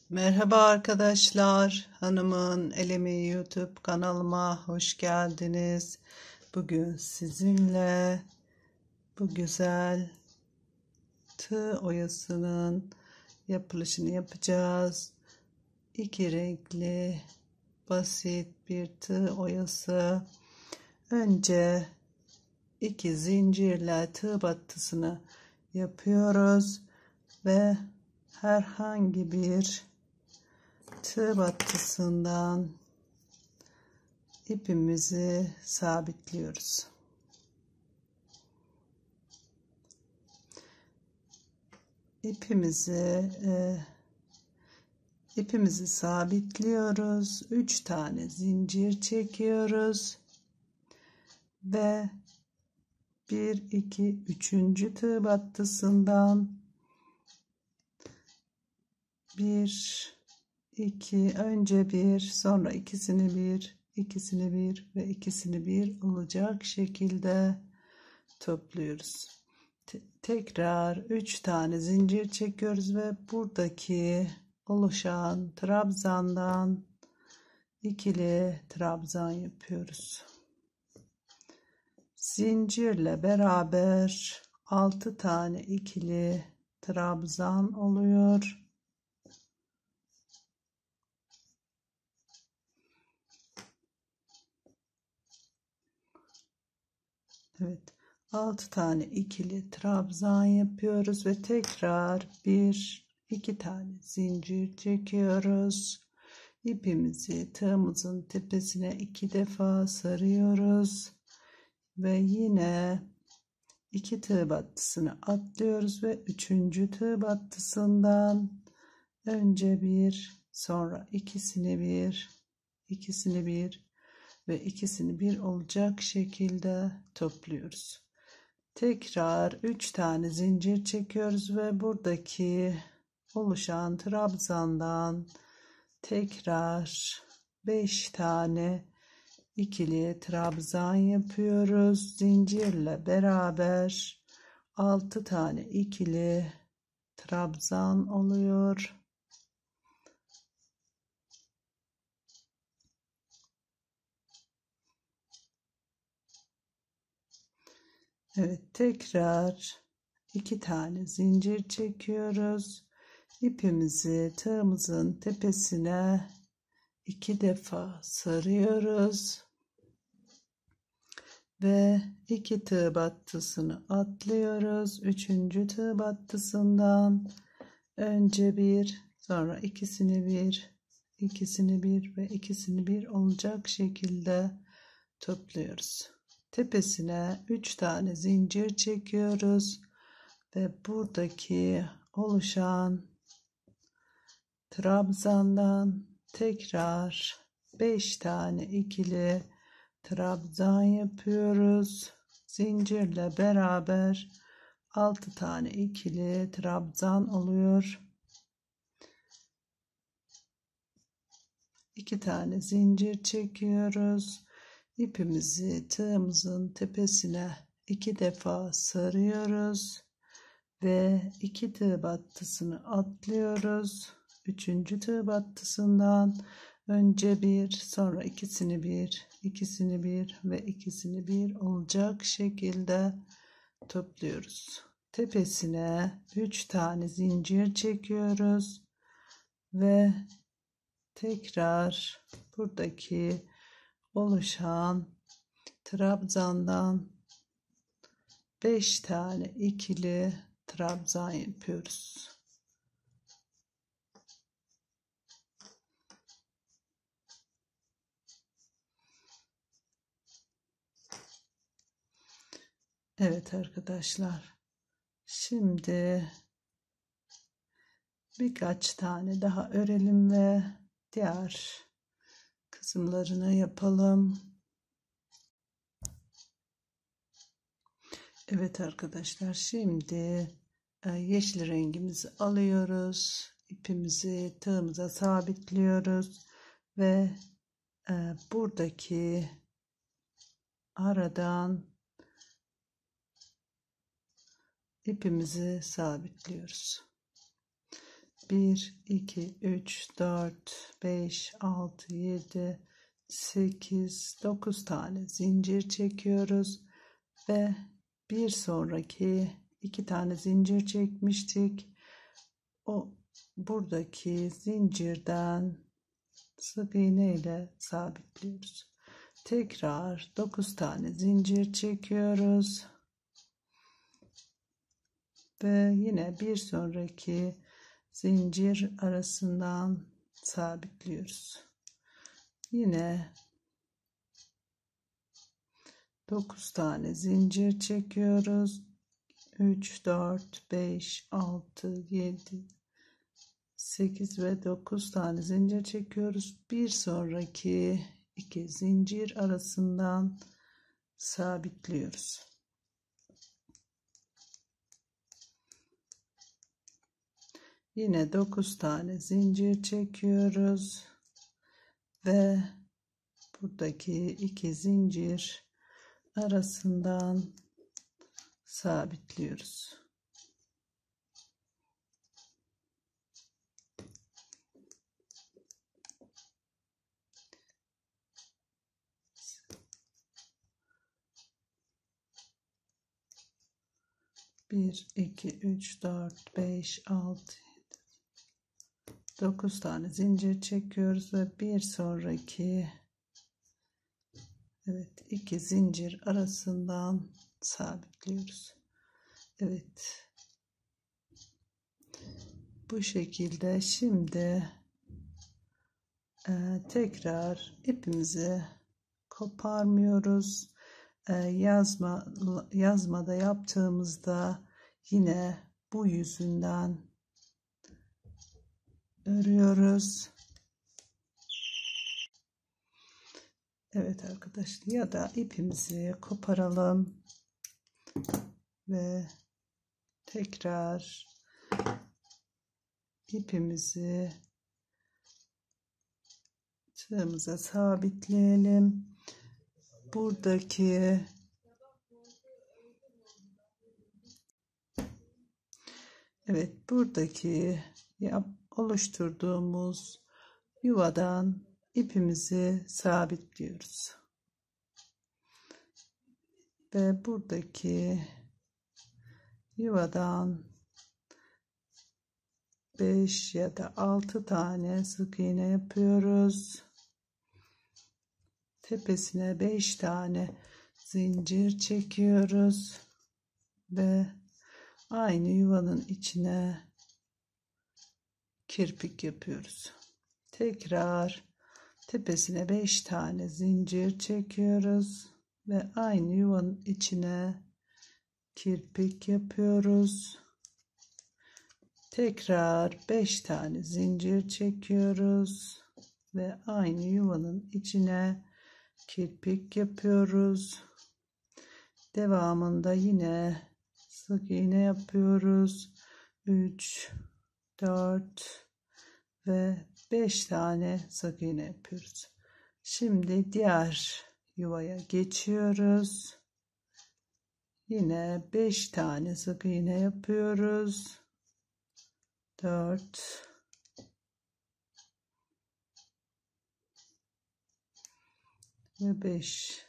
Merhaba arkadaşlar, Hanımın El Emeği YouTube kanalıma hoş geldiniz. Bugün sizinle bu güzel tığ oyasının yapılışını yapacağız. İki renkli basit bir tığ oyası. Önce iki zincirle tığ battısını yapıyoruz ve herhangi bir tığ battısından ipimizi sabitliyoruz. İpimizi sabitliyoruz. 3 tane zincir çekiyoruz ve 1 2 3. tığ battısından 1 2 önce bir, sonra ikisini bir ve ikisini bir olacak şekilde topluyoruz. Tekrar 3 tane zincir çekiyoruz ve buradaki oluşan trabzandan ikili trabzan yapıyoruz. Zincirle beraber 6 tane ikili trabzan oluyor. Evet, 6 tane ikili trabzan yapıyoruz ve tekrar 1 2 tane zincir çekiyoruz. İpimizi tığımızın tepesine 2 defa sarıyoruz ve yine 2 tığ battısını atlıyoruz ve 3. tığ battısından önce bir, sonra ikisini bir ve ikisini bir olacak şekilde topluyoruz. Tekrar 3 tane zincir çekiyoruz ve buradaki oluşan trabzandan tekrar 5 tane ikili trabzan yapıyoruz. Zincirle beraber 6 tane ikili trabzan oluyor. Evet, tekrar 2 tane zincir çekiyoruz. İpimizi tığımızın tepesine 2 defa sarıyoruz ve 2 tığ battısını atlıyoruz. 3. tığ battısından önce bir, sonra ikisini bir ve ikisini bir olacak şekilde topluyoruz. Tepesine 3 tane zincir çekiyoruz ve buradaki oluşan trabzandan tekrar 5 tane ikili trabzan yapıyoruz. Zincirle beraber 6 tane ikili trabzan oluyor. 2 tane zincir çekiyoruz. İpimizi tığımızın tepesine 2 defa sarıyoruz ve 2 tığ battısını atlıyoruz. 3. tığ battısından önce bir, sonra ikisini bir ve ikisini bir olacak şekilde topluyoruz. Tepesine 3 tane zincir çekiyoruz ve tekrar buradaki oluşan trabzandan 5 tane ikili trabzan yapıyoruz. Evet arkadaşlar, şimdi birkaç tane daha örelim ve diğer kısımlarını yapalım. Evet arkadaşlar, şimdi yeşil rengimizi alıyoruz. İpimizi tığımıza sabitliyoruz ve buradaki aradan ipimizi sabitliyoruz. 1 2 3 4 5 6 7 8 9 tane zincir çekiyoruz ve bir sonraki 2 tane zincir çekmiştik. O buradaki zincirden sık iğne ile sabitliyoruz. Tekrar 9 tane zincir çekiyoruz ve yine bir sonraki zincir arasından sabitliyoruz. Yine 9 tane zincir çekiyoruz. 3 4 5 6 7 8 ve 9 tane zincir çekiyoruz. Bir sonraki 2 zincir arasından sabitliyoruz. Yine 9 tane zincir çekiyoruz ve buradaki 2 zincir arasından sabitliyoruz. Bir, iki, üç, dört, beş, altı, 9 tane zincir çekiyoruz ve bir sonraki iki zincir arasından sabitliyoruz. Evet. Bu şekilde şimdi tekrar ipimizi koparmıyoruz. Yazmada yaptığımızda yine bu yüzünden örüyoruz. Evet arkadaşlar, ya da ipimizi koparalım ve tekrar ipimizi tığımıza sabitleyelim. Buradaki oluşturduğumuz yuvadan ipimizi sabitliyoruz. Ve buradaki yuvadan 5 ya da 6 tane sık iğne yapıyoruz. Tepesine 5 tane zincir çekiyoruz ve aynı yuvanın içine kirpik yapıyoruz. Tekrar tepesine 5 tane zincir çekiyoruz ve aynı yuvanın içine kirpik yapıyoruz. Tekrar 5 tane zincir çekiyoruz ve aynı yuvanın içine kirpik yapıyoruz. Devamında yine sık iğne yapıyoruz. 3 4 ve 5 tane sık iğne yapıyoruz. Şimdi diğer yuvaya geçiyoruz. Yine 5 tane sık iğne yapıyoruz. 4 ve 5.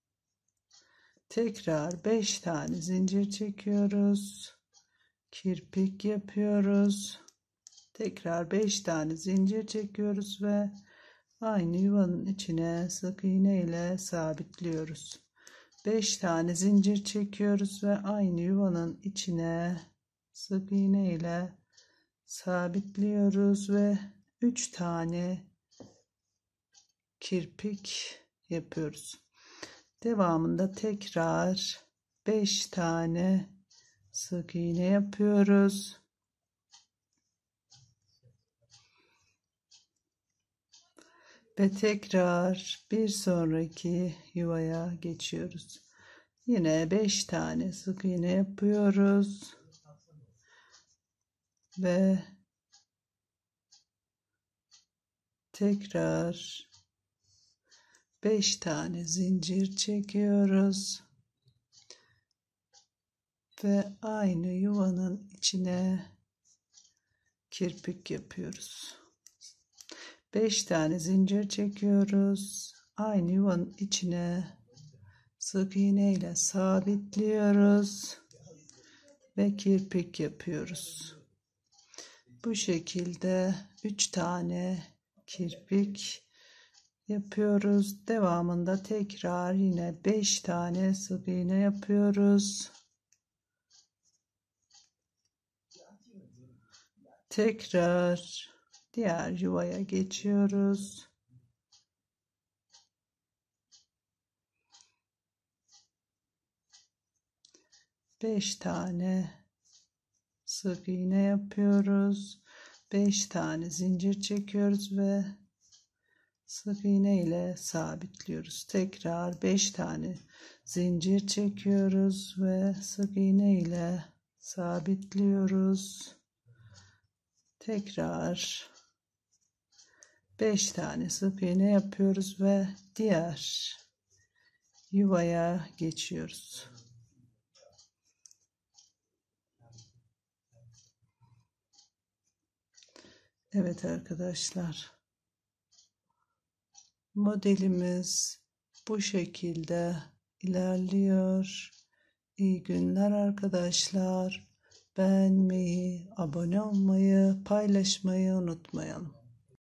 Tekrar 5 tane zincir çekiyoruz. Kirpik yapıyoruz. Tekrar 5 tane zincir çekiyoruz ve aynı yuvanın içine sık iğne ile sabitliyoruz. 5 tane zincir çekiyoruz ve aynı yuvanın içine sık iğne ile sabitliyoruz ve 3 tane kirpik yapıyoruz. Devamında tekrar 5 tane sık iğne yapıyoruz. Ve tekrar bir sonraki yuvaya geçiyoruz. Yine 5 tane sık iğne yapıyoruz. Ve tekrar 5 tane zincir çekiyoruz. Ve aynı yuvanın içine kirpik yapıyoruz. 5 tane zincir çekiyoruz. Aynı yuvanın içine sık iğne ile sabitliyoruz ve kirpik yapıyoruz. Bu şekilde 3 tane kirpik yapıyoruz. Devamında tekrar yine 5 tane sık iğne yapıyoruz. Tekrar diğer yuvaya geçiyoruz. Beş tane sık iğne yapıyoruz. 5 tane zincir çekiyoruz ve sık iğne ile sabitliyoruz. Tekrar 5 tane zincir çekiyoruz ve sık iğne ile sabitliyoruz. Tekrar 5 tane sık iğne yapıyoruz ve diğer yuvaya geçiyoruz. Evet arkadaşlar, modelimiz bu şekilde ilerliyor. İyi günler arkadaşlar. Beğenmeyi, abone olmayı, paylaşmayı unutmayalım.